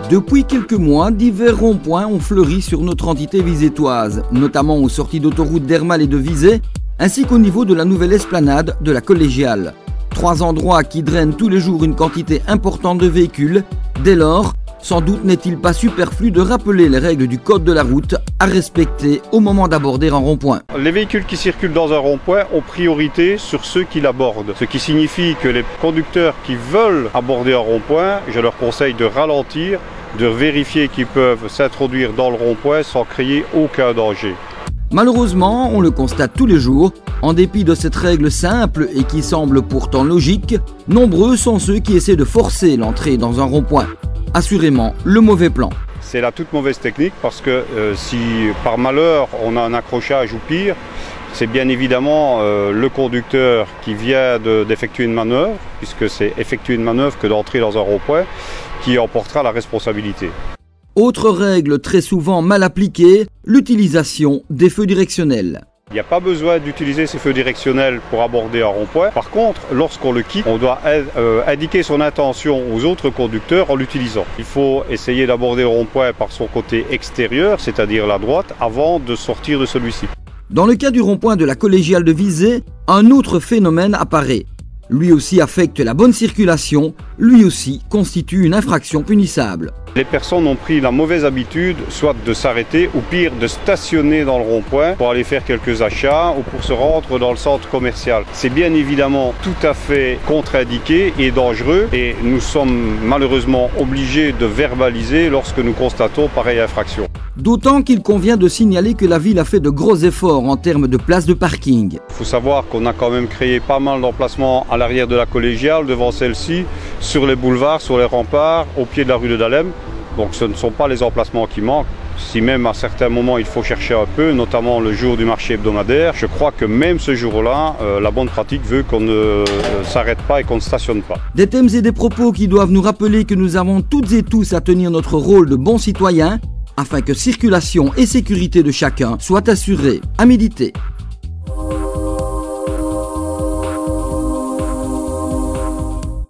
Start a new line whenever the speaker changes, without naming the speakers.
Depuis quelques mois, divers ronds-points ont fleuri sur notre entité visétoise, notamment aux sorties d'autoroute d'Hermal et de Visé, ainsi qu'au niveau de la nouvelle esplanade de la Collégiale. 3 endroits qui drainent tous les jours une quantité importante de véhicules. Dès lors, sans doute n'est-il pas superflu de rappeler les règles du code de la route à respecter au moment d'aborder un rond-point.
Les véhicules qui circulent dans un rond-point ont priorité sur ceux qui l'abordent. Ce qui signifie que les conducteurs qui veulent aborder un rond-point, je leur conseille de ralentir, de vérifier qu'ils peuvent s'introduire dans le rond-point sans créer aucun danger.
Malheureusement, on le constate tous les jours, en dépit de cette règle simple et qui semble pourtant logique, nombreux sont ceux qui essaient de forcer l'entrée dans un rond-point. Assurément, le mauvais plan.
C'est la toute mauvaise technique parce que si par malheur on a un accrochage ou pire, c'est bien évidemment le conducteur qui vient d'effectuer une manœuvre, puisque c'est effectuer une manœuvre que d'entrer dans un rond-point, qui en portera la responsabilité.
Autre règle très souvent mal appliquée, l'utilisation des feux directionnels.
Il n'y a pas besoin d'utiliser ces feux directionnels pour aborder un rond-point. Par contre, lorsqu'on le quitte, on doit indiquer son intention aux autres conducteurs en l'utilisant. Il faut essayer d'aborder le rond-point par son côté extérieur, c'est-à-dire la droite, avant de sortir de celui-ci.
Dans le cas du rond-point de la Collégiale de Visé, un autre phénomène apparaît. Lui aussi affecte la bonne circulation, lui aussi constitue une infraction punissable.
Les personnes ont pris la mauvaise habitude, soit de s'arrêter ou pire de stationner dans le rond-point pour aller faire quelques achats ou pour se rendre dans le centre commercial. C'est bien évidemment tout à fait contre-indiqué et dangereux et nous sommes malheureusement obligés de verbaliser lorsque nous constatons pareille infraction.
D'autant qu'il convient de signaler que la ville a fait de gros efforts en termes de places de parking.
Il faut savoir qu'on a quand même créé pas mal d'emplacements à l'arrière de la Collégiale, devant celle-ci, sur les boulevards, sur les remparts, au pied de la rue de Dahlem. Donc ce ne sont pas les emplacements qui manquent. Si même à certains moments il faut chercher un peu, notamment le jour du marché hebdomadaire, je crois que même ce jour-là, la bonne pratique veut qu'on ne s'arrête pas et qu'on ne stationne pas.
Des thèmes et des propos qui doivent nous rappeler que nous avons toutes et tous à tenir notre rôle de bons citoyens afin que circulation et sécurité de chacun soient assurées. À méditer.